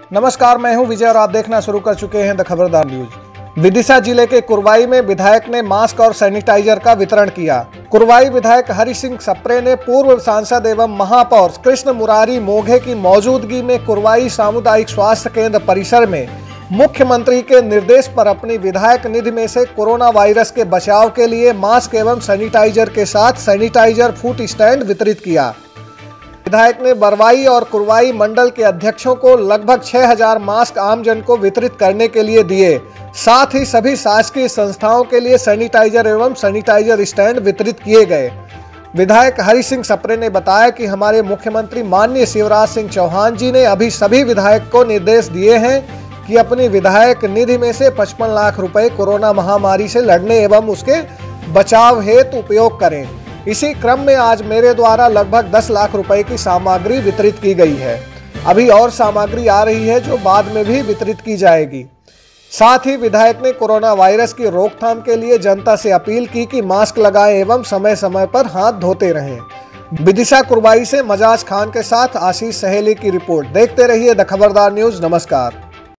नमस्कार, मैं हूं विजय और आप देखना शुरू कर चुके हैं द खबरदार न्यूज। विदिशा जिले के कुरवाई में विधायक ने मास्क और सैनिटाइजर का वितरण किया। कुरवाई विधायक हरि सिंह सप्रे ने पूर्व सांसद एवं महापौर कृष्ण मुरारी मोघे की मौजूदगी में कुरवाई सामुदायिक स्वास्थ्य केंद्र परिसर में मुख्यमंत्री के निर्देश पर अपनी विधायक निधि में से कोरोना वायरस के बचाव के लिए मास्क एवं सैनिटाइजर के साथ सैनिटाइजर फूट स्टैंड वितरित किया। विधायक ने बरवाई और कुरवाई मंडल के अध्यक्षों को लगभग 6000 मास्क आमजन को वितरित करने के लिए दिए। साथ ही सभी शासकीय संस्थाओं के लिए सैनिटाइजर एवं सैनिटाइजर स्टैंड वितरित किए गए। विधायक हरि सिंह सप्रे ने बताया कि हमारे मुख्यमंत्री माननीय शिवराज सिंह चौहान जी ने अभी सभी विधायक को निर्देश दिए हैं कि अपनी विधायक निधि में से 55 लाख रुपए कोरोना महामारी से लड़ने एवं उसके बचाव हेतु उपयोग करें। इसी क्रम में आज मेरे द्वारा लगभग 10 लाख रुपए की सामग्री वितरित की गई है। अभी और सामग्री आ रही है जो बाद में भी वितरित की जाएगी। साथ ही विधायक ने कोरोना वायरस की रोकथाम के लिए जनता से अपील की कि मास्क लगाएं एवं समय समय पर हाथ धोते रहें। विदिशा कुरवाई से मजाज खान के साथ आशीष सहेली की रिपोर्ट। देखते रहिए द खबरदार न्यूज। नमस्कार।